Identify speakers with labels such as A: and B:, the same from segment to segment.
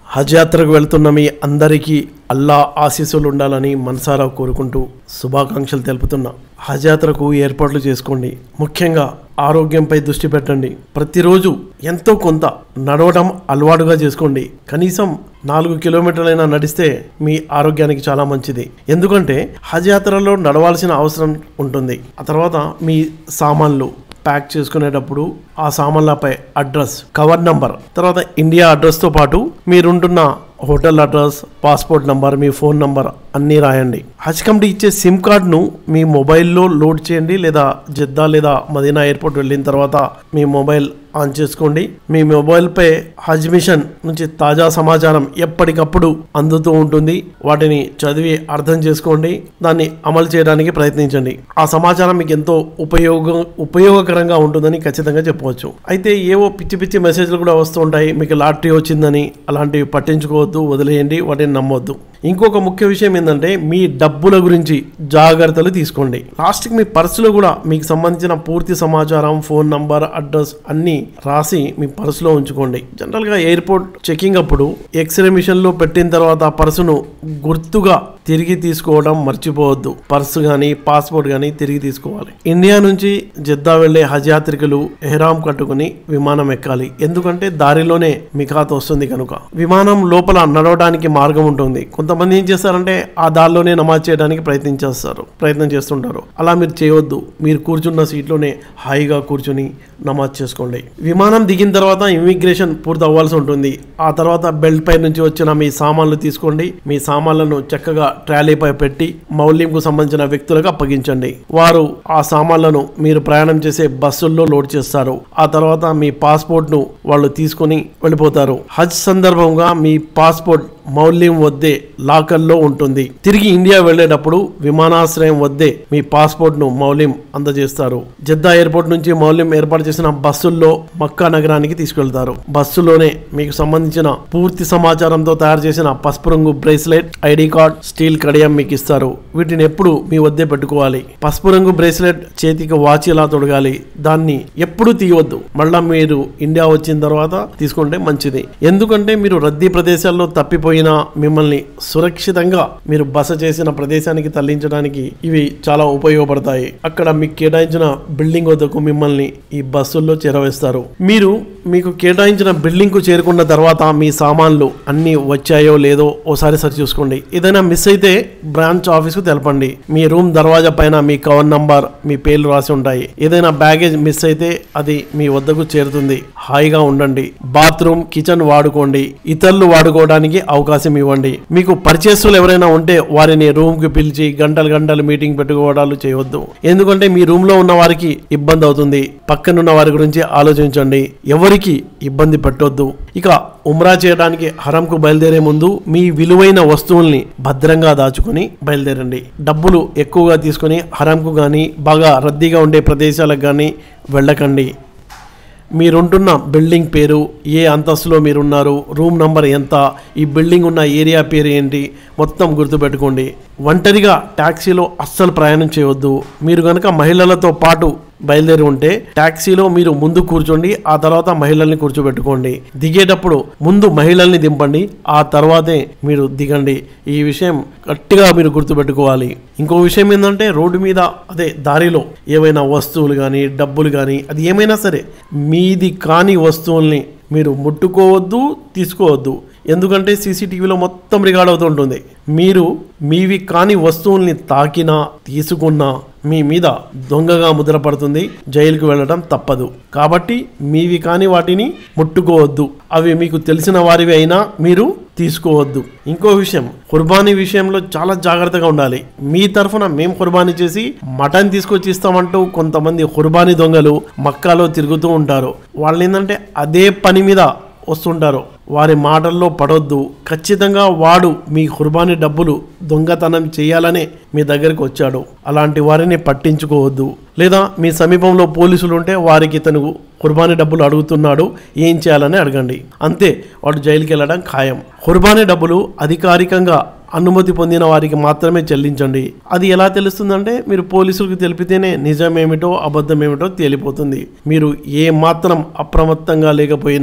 A: హజ్ యాత్రకు వెళ్తున్న మీ అందరికీ అల్లా ఆశీస్సులు ఉండాలని మనసారా కోరుకుంటూ శుభాకాంక్షలు తెలుపుతున్నా. హజ్ యాత్రకు ఏర్పాట్లు చేసుకోండి. ముఖ్యంగా ఆరోగ్యంపై దృష్టి పెట్టండి. ప్రతిరోజు ఎంతో కొంత నడవడం అలవాటుగా చేసుకోండి. కనీసం 4 కిలోమీటర్లైనా నడిస్తే మీ ఆరోగ్యానికి చాలా మంచిది. ఎందుకంటే హజ్ యాత్రలో నడవాల్సిన అవసరం ఉంటుంది. ఆ తర్వాత మీ సామాన్లు ప్యాక్ చేసుకునేటప్పుడు ఆ సామాన్లపై అడ్రస్, కవర్ నంబర్, తర్వాత ఇండియా అడ్రస్తో పాటు మీరుంటున్న హోటల్ అడ్రస్, పాస్పోర్ట్ నంబర్, మీ ఫోన్ నంబర్ అన్నీ రాయండి. హజ్ కమిటీ ఇచ్చే సిమ్ కార్డ్ను మీ మొబైల్లో లోడ్ చేయండి. లేదా జెద్దా లేదా మదీనా ఎయిర్పోర్ట్ వెళ్ళిన తర్వాత మీ మొబైల్ ఆన్ చేసుకోండి. మీ మొబైల్పై హజ్ మిషన్ నుంచి తాజా సమాచారం ఎప్పటికప్పుడు అందుతూ ఉంటుంది. వాటిని చదివి అర్థం చేసుకోండి. దాన్ని అమలు చేయడానికి ప్రయత్నించండి. ఆ సమాచారం మీకు ఎంతో ఉపయోగకరంగా ఉంటుందని ఖచ్చితంగా చెప్పవచ్చు. అయితే ఏవో పిచ్చి పిచ్చి మెసేజ్లు కూడా వస్తూ ఉంటాయి. మీకు లాటరీ వచ్చిందని అలాంటివి పట్టించుకోవద్దు, వదిలేయండి, వాటిని నమ్మొద్దు. ఇంకొక ముఖ్య విషయం ఏంటంటే మీ డబ్బుల గురించి జాగ్రత్తలు తీసుకోండి. లాస్ట్కి మీ పర్సులో కూడా మీకు సంబంధించిన పూర్తి సమాచారం, ఫోన్ నంబర్, అడ్రస్ అన్నీ రాసి మీ పర్సులో ఉంచుకోండి. జనరల్గా ఎయిర్పోర్ట్ చెకింగ్ అప్పుడు ఎక్స్రే మిషన్లో పెట్టిన తర్వాత పర్సును గుర్తుగా తిరిగి తీసుకోవడం మర్చిపోవద్దు. పర్సు కానీ పాస్పోర్ట్ కానీ తిరిగి తీసుకోవాలి. ఇండియా నుంచి జెద్దా వెళ్లే హజ్ యాత్రికులు ఎహ్రామ్ కట్టుకుని విమానం ఎక్కాలి. ఎందుకంటే దారిలోనే మిఖాత్ వస్తుంది కనుక. విమానం లోపల నడవడానికి మార్గం ఉంటుంది. కొంతమంది ఏం చేస్తారంటే ఆ దారిలోనే నమాజ్ చేయడానికి ప్రయత్నం చేస్తుంటారు. అలా మీరు చేయవద్దు. మీరు కూర్చున్న సీట్లోనే హాయిగా కూర్చుని నమాజ్ చేసుకోండి. విమానం దిగిన తర్వాత ఇమిగ్రేషన్ పూర్తి అవ్వాల్సి ఉంటుంది. ఆ తర్వాత బెల్ట్ పై నుంచి వచ్చిన మీ సామాన్లు తీసుకోండి. మీ సామాన్లను చక్కగా ట్రాలీపై పెట్టి మౌల్యంకు సంబంధించిన వ్యక్తులకు అప్పగించండి. వారు ఆ సామాన్లను మీరు ప్రయాణం చేసే బస్సుల్లో లోడ్ చేస్తారు. ఆ తర్వాత మీ పాస్పోర్ట్ ను వాళ్ళు తీసుకుని వెళ్ళిపోతారు. హజ్ సందర్భంగా మీ పాస్పోర్ట్ మౌల్యం వద్దే లాకర్లో ఉంటుంది. తిరిగి ఇండియా వెళ్లేటప్పుడు విమానాశ్రయం వద్దే మీ పాస్పోర్ట్ ను మౌల్యం అందజేస్తారు. జెద్దా ఎయిర్పోర్ట్ నుంచి మౌల్యం ఏర్పాటు చేసిన బస్సుల్లో మక్కా నగరానికి తీసుకెళ్తారు. బస్సులోనే మీకు సంబంధించిన పూర్తి సమాచారంతో తయారు చేసిన పసుపు రంగు బ్రేస్లెట్, ఐడి కార్డ్, స్టీల్ కడియం మీకు ఇస్తారు. వీటిని ఎప్పుడు మీ వద్దే పెట్టుకోవాలి. పసుపు రంగు బ్రేస్లెట్ చేతికి వాచ్ ఇలా తొడగాలి. దాన్ని ఎప్పుడు తీయవద్దు. మళ్ళా మీరు ఇండియా వచ్చిన తర్వాత తీసుకుంటే మంచిది. ఎందుకంటే మీరు రద్దీ ప్రదేశాల్లో తప్పిపోయిన మిమ్మల్ని సురక్షితంగా మీరు బస చేసిన ప్రదేశానికి తరలించడానికి ఇవి చాలా ఉపయోగపడతాయి. అక్కడ మీకు కేటాయించిన బిల్డింగ్ వద్దకు మిమ్మల్ని ఈ బస్సుల్లో చేరవేస్తారు. మీకు కేటాయించిన బిల్డింగ్ కు చేరుకున్న తర్వాత మీ సామాన్లు అన్ని వచ్చాయో లేదో ఓసారి సరి చూసుకోండి. ఏదైనా మిస్ అయితే బ్రాంచ్ ఆఫీస్ కు తెలపండి. మీ రూమ్ దర్వాజా పైన మీ కవర్ నంబర్, మీ పేర్లు రాసి ఉంటాయి. ఏదైనా బ్యాగేజ్ మిస్ అయితే అది మీ వద్దకు చేరుతుంది. హాయిగా ఉండండి. బాత్రూమ్, కిచెన్ వాడుకోండి. ఇతరులు వాడుకోవడానికి అవకాశం ఇవ్వండి. మీకు పరిచయస్తులు ఎవరైనా ఉంటే వారిని రూమ్ కి పిలిచి గంటలు మీటింగ్ పెట్టుకోవడాలు చేయవద్దు. ఎందుకంటే మీ రూమ్ లో ఉన్న వారికి ఇబ్బంది అవుతుంది. పక్కనున్న వారి గురించి ఆలోచించండి. ఎవరికి ఇబ్బంది పెట్టొద్దు. ఇక ఉమ్రా చేయడానికి హరంకు బయలుదేరే ముందు మీ విలువైన వస్తువుల్ని భద్రంగా దాచుకుని బయలుదేరండి. డబ్బులు ఎక్కువగా తీసుకుని హరంకు కానీ బాగా రద్దీగా ఉండే ప్రదేశాలకు కానీ వెళ్ళకండి. మీరుంటున్న బిల్డింగ్ పేరు, ఏ అంతస్తులో మీరున్నారు, రూమ్ నంబర్ ఎంత, ఈ బిల్డింగ్ ఉన్న ఏరియా పేరు ఏంటి మొత్తం గుర్తుపెట్టుకోండి. ఒంటరిగా ట్యాక్సీలో అస్సలు ప్రయాణం చేయవద్దు. మీరు కనుక మహిళలతో పాటు బయలుదేరి ఉంటే ట్యాక్సీలో మీరు ముందు కూర్చోండి. ఆ తర్వాత మహిళల్ని కూర్చోబెట్టుకోండి. దిగేటప్పుడు ముందు మహిళల్ని దింపండి, ఆ తర్వాతే మీరు దిగండి. ఈ విషయం గట్టిగా మీరు గుర్తుపెట్టుకోవాలి. ఇంకో విషయం ఏంటంటే రోడ్డు మీద దారిలో ఏవైనా వస్తువులు కానీ డబ్బులు కానీ అది ఏమైనా సరే మీది కాని వస్తువుల్ని మీరు ముట్టుకోవద్దు, తీసుకోవద్దు. ఎందుకంటే సీసీటీవీలో మొత్తం రికార్డ్ అవుతూ ఉంటుంది. మీరు మీవి కాని వస్తువుల్ని తాకినా తీసుకున్నా మీ మీద దొంగగా ముద్రపడుతుంది. జైలుకు వెళ్ళడం తప్పదు. కాబట్టి మీవి కాని వాటిని ముట్టుకోవద్దు. అవి మీకు తెలిసిన వారివి అయినా మీరు తీసుకోవద్దు. ఇంకో విషయం, ఖుర్బానీ విషయంలో చాలా జాగ్రత్తగా ఉండాలి. మీ తరఫున మేము ఖుర్బానీ చేసి మటన్ తీసుకొచ్చి ఇస్తామంటూ కొంతమంది ఖుర్బానీ దొంగలు మక్కాలో తిరుగుతూ ఉంటారు. వాళ్ళు ఏంటంటే అదే పని మీద వస్తుంటారు. వారి మాటల్లో పడొద్దు. ఖచ్చితంగా వాడు మీ ఖుర్బానీ డబ్బులు దొంగతనం చేయాలనే మీ దగ్గరికి వచ్చాడు. అలాంటి వారిని పట్టించుకోవద్దు. లేదా మీ సమీపంలో పోలీసులు ఉంటే వారికి తను ఖుర్బానీ డబ్బులు అడుగుతున్నాడు, ఏం చేయాలని అడగండి. అంతే, వాడు జైలుకి వెళ్ళడం ఖాయం. ఖుర్బానీ డబ్బులు అధికారికంగా అనుమతి పొందిన వారికి మాత్రమే చెల్లించండి. అది ఎలా తెలుస్తుందంటే మీరు పోలీసులకు తెలిపితేనే నిజమేమిటో అబద్ధమేమిటో తేలిపోతుంది. మీరు ఏ మాత్రం అప్రమత్తంగా లేకపోయినా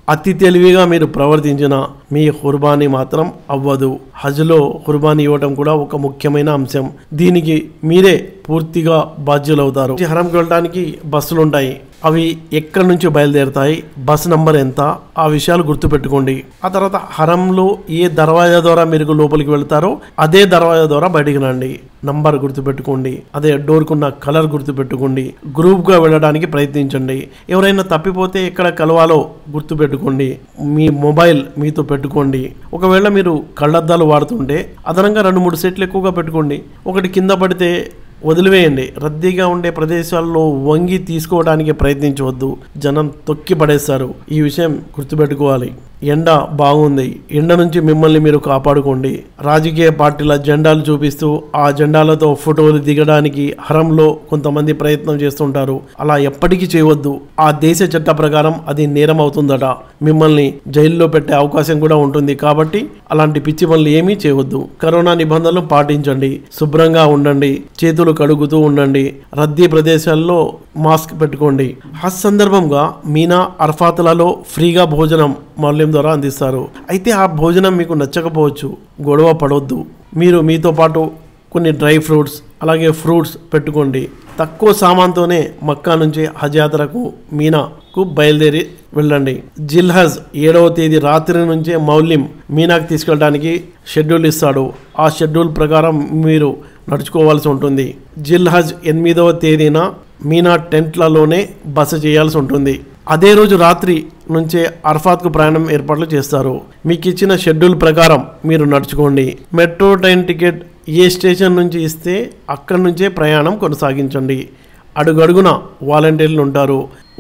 A: అతి తెలివిగా మీరు ప్రవర్తించిన మీ ఖుర్బానీ మాత్రం అవ్వదు. హజ్లో ఖుర్బానీ ఇవ్వటం కూడా ఒక ముఖ్యమైన అంశం. దీనికి మీరే పూర్తిగా బాధ్యులవుతారు. హరంకి వెళ్ళడానికి బస్సులు ఉంటాయి. అవి ఎక్కడి నుంచి బయలుదేరుతాయి, బస్ నంబర్ ఎంత, ఆ విషయాలు గుర్తుపెట్టుకోండి. ఆ తర్వాత హరంలో ఏ దర్వాజా ద్వారా మీరు లోపలికి వెళ్తారో అదే దర్వాజా ద్వారా బయటికి రండి. నంబర్ గుర్తుపెట్టుకోండి, అదే డోర్కున్న కలర్ గుర్తుపెట్టుకోండి. గ్రూప్గా వెళ్ళడానికి ప్రయత్నించండి. ఎవరైనా తప్పిపోతే ఎక్కడ కలవాలో గుర్తుపెట్టుకోండి. మీ మొబైల్ మీతో పెట్టుకోండి. ఒకవేళ మీరు కళ్ళద్దాలు వాడుతుంటే అదనంగా 2-3 సెట్లు ఎక్కువగా పెట్టుకోండి. ఒకటి కింద పడితే వదిలివేయండి. రద్దీగా ఉండే ప్రదేశాల్లో వంగి తీసుకోవడానికి ప్రయత్నించవద్దు, జనం తొక్కి పడేస్తారు. ఈ విషయం గుర్తుపెట్టుకోవాలి. ఎండ బాగుంది, ఎండ నుంచి మిమ్మల్ని మీరు కాపాడుకోండి. రాజకీయ పార్టీల జెండాలు చూపిస్తూ ఆ జెండాలతో ఫోటోలు దిగడానికి హరంలో కొంతమంది ప్రయత్నం చేస్తుంటారు. అలా ఎప్పటికీ చేయవద్దు. ఆ దేశ చట్ట ప్రకారం అది నేరం అవుతుందట. మిమ్మల్ని జైల్లో పెట్టే అవకాశం కూడా ఉంటుంది. కాబట్టి అలాంటి పిచ్చి పనులు ఏమీ చేయవద్దు. కరోనా నిబంధనలు పాటించండి, శుభ్రంగా ఉండండి, చేతులు కడుగుతూ ఉండండి, రద్దీ ప్రదేశాల్లో మాస్క్ పెట్టుకోండి. హజ్ సందర్భంగా మీనా, అర్ఫాత్లలో ఫ్రీగా భోజనం మౌల్యం ద్వారా అందిస్తారు. అయితే ఆ భోజనం మీకు నచ్చకపోవచ్చు, గొడవ పడవద్దు. మీరు మీతో పాటు కొన్ని డ్రై ఫ్రూట్స్ అలాగే ఫ్రూట్స్ పెట్టుకోండి. తక్కువ సామాన్తోనే మక్కా నుంచి హజ్ యాత్రకు మీనాకు బయలుదేరి వెళ్ళండి. జిల్హజ్ 7వ తేదీ రాత్రి నుంచే మౌల్యం మీనాకు తీసుకెళ్ళడానికి షెడ్యూల్ ఇస్తాడు. ఆ షెడ్యూల్ ప్రకారం మీరు నడుచుకోవాల్సి ఉంటుంది. జిల్హజ్ 8వ తేదీన మీనా టెంట్లలోనే బస చేయాల్సి ఉంటుంది. అదే రోజు రాత్రి నుంచే అర్ఫాత్కు ప్రయాణం ఏర్పాట్లు చేస్తారు. మీకు ఇచ్చిన షెడ్యూల్ ప్రకారం మీరు నడుచుకోండి. మెట్రో ట్రైన్ టికెట్ ఏ స్టేషన్ నుంచి ఇస్తే అక్కడి నుంచే ప్రయాణం కొనసాగించండి. అడుగడుగున వాలంటీర్లు ఉంటారు.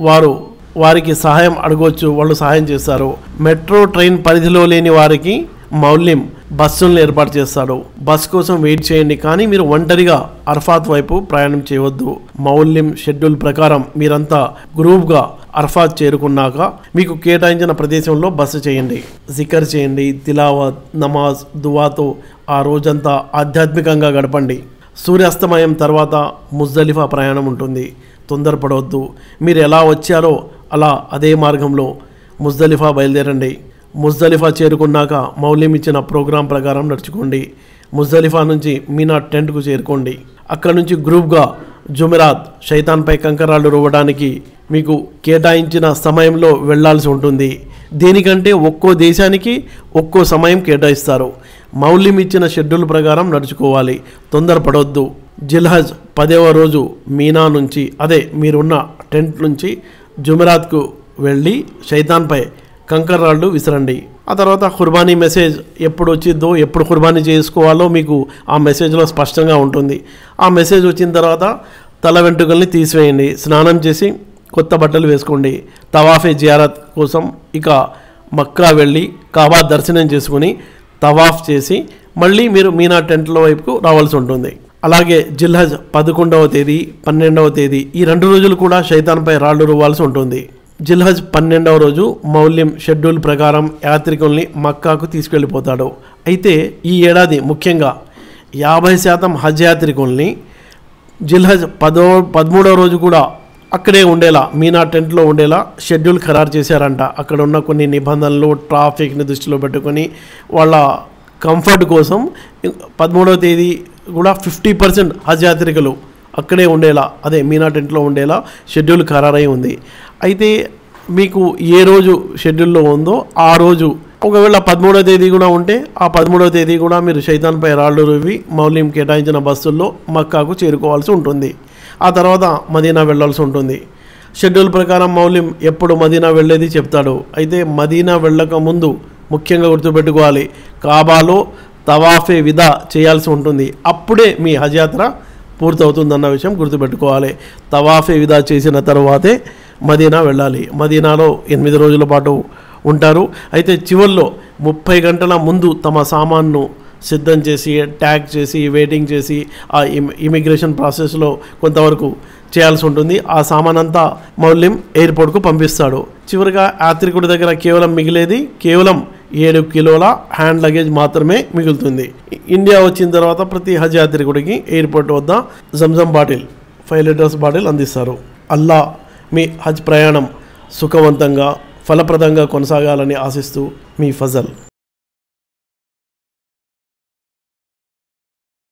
A: వారికి సహాయం అడగవచ్చు, వాళ్ళు సహాయం చేస్తారు. మెట్రో ట్రైన్ పరిధిలో లేని వారికి మౌల్యం బస్సులను ఏర్పాటు చేస్తాడు. బస్ కోసం వెయిట్ చేయండి, కానీ మీరు ఒంటరిగా అర్ఫాత్ వైపు ప్రయాణం చేయవద్దు. మౌల్యం షెడ్యూల్ ప్రకారం మీరంతా గ్రూప్గా అర్ఫాత్ చేరుకున్నాక మీకు కేటాయించిన ప్రదేశంలో బస చేయండి. జికర్ చేయండి, తిలావత్, నమాజ్, దువాతో ఆ రోజంతా ఆధ్యాత్మికంగా గడపండి. సూర్యాస్తమయం తర్వాత ముజ్దలిఫా ప్రయాణం ఉంటుంది. తొందరపడవద్దు. మీరు ఎలా వచ్చారో అలా అదే మార్గంలో ముజ్దలిఫా బయలుదేరండి. ముజ్దలిఫా చేరుకున్నాక మౌల్యం ఇచ్చిన ప్రోగ్రాం ప్రకారం నడుచుకోండి. ముజ్దలిఫా నుంచి మీనా టెంట్కు చేరుకోండి. అక్కడ నుంచి గ్రూప్గా జుమెరాత్ షైతాన్పై కంకరాలు రువ్వడానికి మీకు కేటాయించిన సమయంలో వెళ్లాల్సి ఉంటుంది. దీనికంటే ఒక్కో దేశానికి ఒక్కో సమయం కేటాయిస్తారు. మౌల్యం ఇచ్చిన షెడ్యూల్ ప్రకారం నడుచుకోవాలి, తొందరపడవద్దు. జిల్హజ్ 10వ రోజు మీనా నుంచి, అదే మీరున్న టెంట్ నుంచి జుమెరాత్కు వెళ్ళి షైతాన్పై కంకర్రాళ్ళు విసరండి. ఆ తర్వాత ఖుర్బానీ మెసేజ్ ఎప్పుడు వచ్చిందో, ఎప్పుడు ఖుర్బానీ చేసుకోవాలో మీకు ఆ మెసేజ్లో స్పష్టంగా ఉంటుంది. ఆ మెసేజ్ వచ్చిన తర్వాత తల వెంట్రుకల్ని తీసివేయండి. స్నానం చేసి కొత్త బట్టలు వేసుకోండి. తవాఫే జియారత్ కోసం ఇక మక్కా వెళ్ళి కాబా దర్శనం చేసుకుని తవాఫ్ చేసి మళ్ళీ మీరు మీనా టెంట్ల వైపుకు రావాల్సి ఉంటుంది. అలాగే జిల్హజ్ 11వ తేదీ 12వ తేదీ ఈ 2 రోజులు కూడా షైతాన్పై రాళ్లు రువ్వాల్సి ఉంటుంది. జిల్హజ్ 12వ రోజు మౌల్యం షెడ్యూల్ ప్రకారం యాత్రికుల్ని మక్కాకు తీసుకెళ్ళిపోతాడు. అయితే ఈ ఏడాది ముఖ్యంగా 50% హజ్ యాత్రికుల్ని జిల్హజ్ 13వ రోజు కూడా అక్కడే ఉండేలా, మీనా టెంట్లో ఉండేలా షెడ్యూల్ ఖరారు చేశారంట. అక్కడ ఉన్న కొన్ని నిబంధనలు, ట్రాఫిక్ని దృష్టిలో పెట్టుకొని వాళ్ళ కంఫర్ట్ కోసం 13వ తేదీ కూడా 50% హజ్ యాత్రికులు అక్కడే ఉండేలా, అదే మీనా టెంట్లో ఉండేలా షెడ్యూల్ ఖరారై ఉంది. అయితే మీకు ఏ రోజు షెడ్యూల్లో ఉందో ఆ రోజు, ఒకవేళ 13వ తేదీ కూడా ఉంటే ఆ 13వ తేదీ కూడా మీరు షైతాన్పై రాళ్ళు రువ్వి మౌల్యం కేటాయించిన బస్సుల్లో మక్కాకు చేరుకోవాల్సి ఉంటుంది. ఆ తర్వాత మదీనా వెళ్ళాల్సి ఉంటుంది. షెడ్యూల్ ప్రకారం మౌల్యం ఎప్పుడు మదీనా వెళ్ళేది చెప్తాడు. అయితే మదీనా వెళ్ళక ముందు ముఖ్యంగా గుర్తుపెట్టుకోవాలి, కాబాలో తవాఫే విదా చేయాల్సి ఉంటుంది. అప్పుడే మీ హజ్ యాత్ర పూర్తవుతుందన్న విషయం గుర్తుపెట్టుకోవాలి. తవాఫే విదా చేసిన తర్వాతే మదీనా వెళ్ళాలి. మదీనాలో 8 రోజుల పాటు ఉంటారు. అయితే చివరిలో 30 గంటల ముందు తమ సామాన్ను సిద్ధం చేసి, ట్యాగ్ చేసి, వెయిటింగ్ చేసి ఆ ఇమిగ్రేషన్ ప్రాసెస్లో కొంతవరకు చేయాల్సి ఉంటుంది. ఆ సామాన్ అంతా మౌల్యం ఎయిర్పోర్ట్కు పంపిస్తాడు. చివరిగా యాత్రికుడి దగ్గర కేవలం మిగిలేది 7 కిలోల హ్యాండ్ లగేజ్ మాత్రమే మిగులుతుంది. ఇండియా వచ్చిన తర్వాత ప్రతి హజ్ యాత్రికుడికి ఎయిర్పోర్ట్ వద్ద జంజం బాటిల్ 5 లీటర్స్ బాటిల్ అందిస్తారు. అల్లా మీ హజ్ ప్రయాణం సుఖవంతంగా, ఫలప్రదంగా కొనసాగాలని ఆశిస్తూ మీ ఫజల్.